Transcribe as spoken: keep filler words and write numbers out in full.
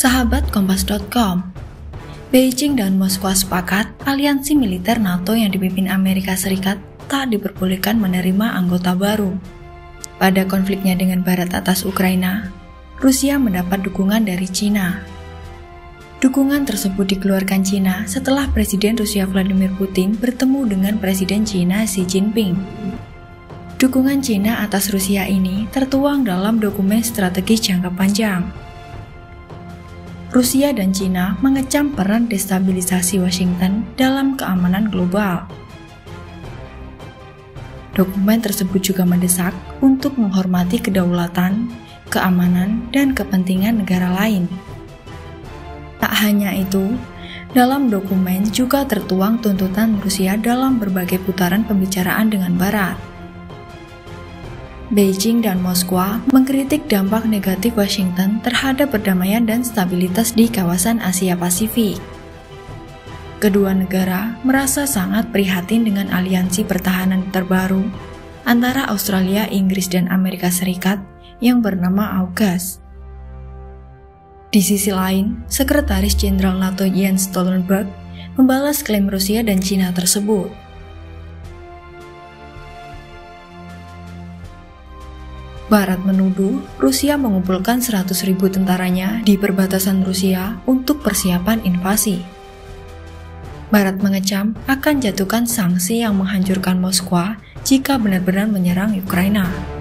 Sahabat Kompas titik com, Beijing dan Moskwa sepakat aliansi militer NATO yang dipimpin Amerika Serikat tak diperbolehkan menerima anggota baru. Pada konfliknya dengan Barat atas Ukraina, Rusia mendapat dukungan dari Cina. Dukungan tersebut dikeluarkan Cina setelah Presiden Rusia Vladimir Putin bertemu dengan Presiden Cina Xi Jinping. Dukungan Cina atas Rusia ini tertuang dalam dokumen strategis jangka panjang. Rusia dan Cina mengecam peran destabilisasi Washington dalam keamanan global. Dokumen tersebut juga mendesak untuk menghormati kedaulatan, keamanan, dan kepentingan negara lain. Tak hanya itu, dalam dokumen juga tertuang tuntutan Rusia dalam berbagai putaran pembicaraan dengan Barat. Beijing dan Moskwa mengkritik dampak negatif Washington terhadap perdamaian dan stabilitas di kawasan Asia Pasifik. Kedua negara merasa sangat prihatin dengan aliansi pertahanan terbaru antara Australia, Inggris, dan Amerika Serikat yang bernama AUKUS. Di sisi lain, Sekretaris Jenderal NATO Jens Stoltenberg membalas klaim Rusia dan Cina tersebut. Barat menuduh Rusia mengumpulkan seratus ribu tentaranya di perbatasan Rusia untuk persiapan invasi. Barat mengecam akan jatuhkan sanksi yang menghancurkan Moskwa jika benar-benar menyerang Ukraina.